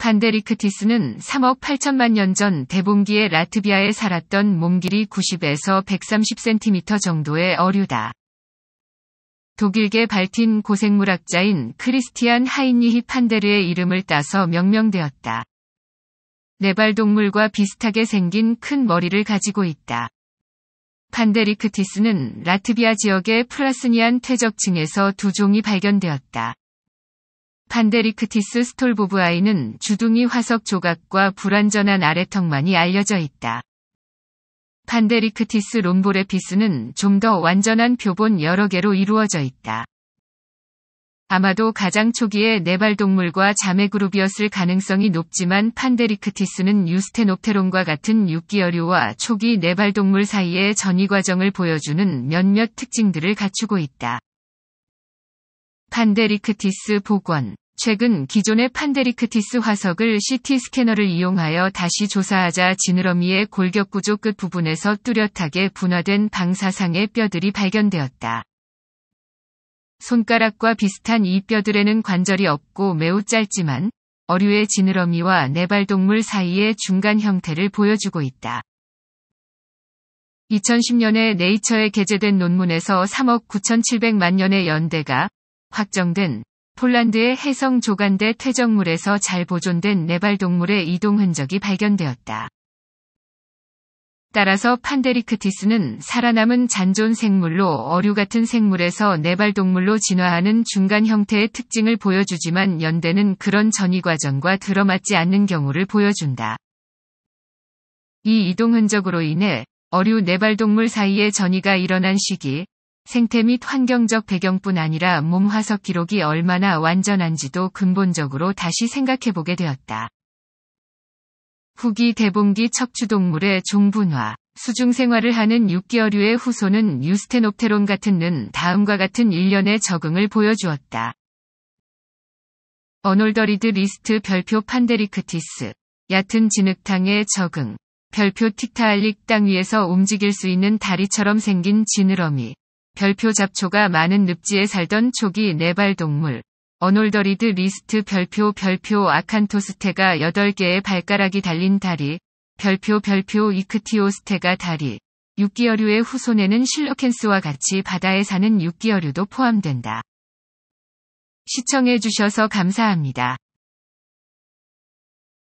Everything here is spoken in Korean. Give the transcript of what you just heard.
판데리크티스는 3억 8천만 년 전 대봉기의 라트비아에 살았던 몸길이 90에서 130cm 정도의 어류다. 독일계 발틴 고생물학자인 크리스티안 하인리히 판데르의 이름을 따서 명명되었다. 네발동물과 비슷하게 생긴 큰 머리를 가지고 있다. 판데리크티스는 라트비아 지역의 플라스니안 퇴적층에서 두 종이 발견되었다. 판데리크티스 스톨보브아이는 주둥이 화석 조각과 불완전한 아래턱만이 알려져 있다. 판데리크티스 롬보레피스는 좀 더 완전한 표본 여러 개로 이루어져 있다. 아마도 가장 초기의 네발동물과 자매그룹이었을 가능성이 높지만 판데리크티스는 유스테노프테론과 같은 육기어류와 초기 네발동물 사이의 전이 과정을 보여주는 몇몇 특징들을 갖추고 있다. 판데리크티스 복원. 최근 기존의 판데리크티스 화석을 CT 스캐너를 이용하여 다시 조사하자 지느러미의 골격구조 끝 부분에서 뚜렷하게 분화된 방사상의 뼈들이 발견되었다. 손가락과 비슷한 이 뼈들에는 관절이 없고 매우 짧지만 어류의 지느러미와 네발동물 사이의 중간 형태를 보여주고 있다. 2010년에 네이처에 게재된 논문에서 3억 9,700만 년의 연대가 확정된 폴란드의 해성 조간대 퇴적물에서 잘 보존된 네발동물의 이동 흔적이 발견되었다. 따라서 판데리크티스는 살아남은 잔존 생물로 어류 같은 생물에서 네발동물로 진화하는 중간 형태의 특징을 보여주지만 연대는 그런 전이 과정과 들어맞지 않는 경우를 보여준다. 이 이동 흔적으로 인해 어류 네발동물 사이의 전이가 일어난 시기, 생태 및 환경적 배경뿐 아니라 몸 화석 기록이 얼마나 완전한지도 근본적으로 다시 생각해보게 되었다. 후기 대봉기 척추동물의 종분화, 수중생활을 하는 육기어류의 후손은 유스테노프테론 같은 는 다음과 같은 일련의 적응을 보여주었다. 어놀더리드 리스트 별표 판데리크티스, 얕은 진흙탕의 적응, 별표 틱타알릭 땅 위에서 움직일 수 있는 다리처럼 생긴 지느러미, 별표 잡초가 많은 늪지에 살던 초기 네발동물, 어놀더리드 리스트 별표 아칸토스테가 8개의 발가락이 달린 다리, 별표 이크티오스테가 다리, 육기어류의 후손에는 실로켄스와 같이 바다에 사는 육기어류도 포함된다. 시청해주셔서 감사합니다.